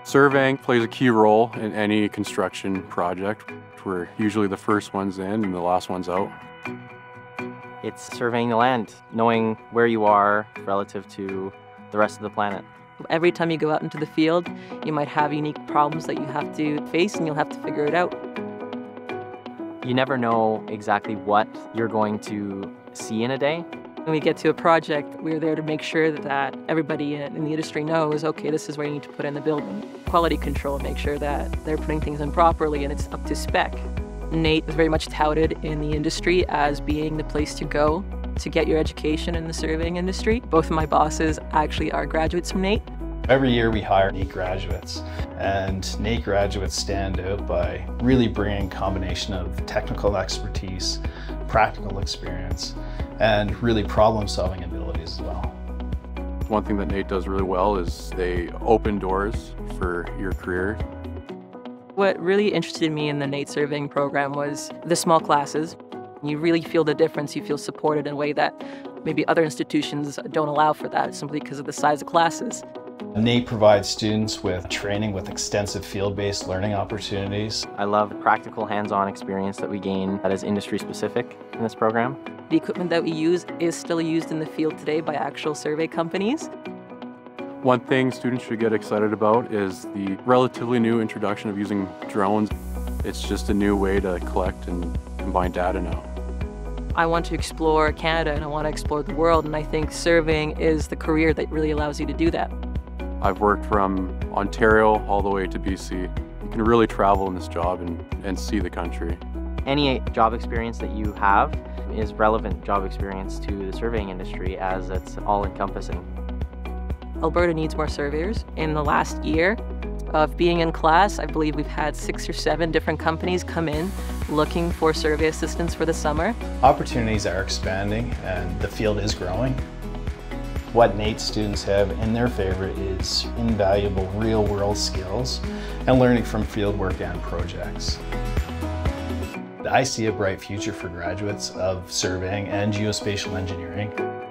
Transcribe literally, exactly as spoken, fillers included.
Surveying plays a key role in any construction project. We're usually the first ones in and the last ones out. It's surveying the land, knowing where you are relative to the rest of the planet. Every time you go out into the field, you might have unique problems that you have to face and you'll have to figure it out. You never know exactly what you're going to see in a day. When we get to a project, we're there to make sure that everybody in the industry knows, okay, this is where you need to put in the building. Quality control, make sure that they're putting things in properly and it's up to spec. NAIT is very much touted in the industry as being the place to go to get your education in the surveying industry. Both of my bosses actually are graduates from NAIT. Every year we hire NAIT graduates, and NAIT graduates stand out by really bringing a combination of technical expertise, practical experience, and really problem-solving abilities as well. One thing that NAIT does really well is they open doors for your career. What really interested me in the NAIT surveying program was the small classes. You really feel the difference. You feel supported in a way that maybe other institutions don't allow for that simply because of the size of classes. NAIT provides students with training with extensive field-based learning opportunities. I love the practical hands-on experience that we gain that is industry-specific in this program. The equipment that we use is still used in the field today by actual survey companies. One thing students should get excited about is the relatively new introduction of using drones. It's just a new way to collect and combine data now. I want to explore Canada and I want to explore the world, and I think surveying is the career that really allows you to do that. I've worked from Ontario all the way to B C. You can really travel in this job and, and see the country. Any job experience that you have is relevant job experience to the surveying industry as it's all-encompassing. Alberta needs more surveyors. In the last year of being in class, I believe we've had six or seven different companies come in looking for survey assistants for the summer. Opportunities are expanding and the field is growing. What NAIT students have in their favor is invaluable real-world skills and learning from fieldwork and projects. I see a bright future for graduates of surveying and geospatial engineering.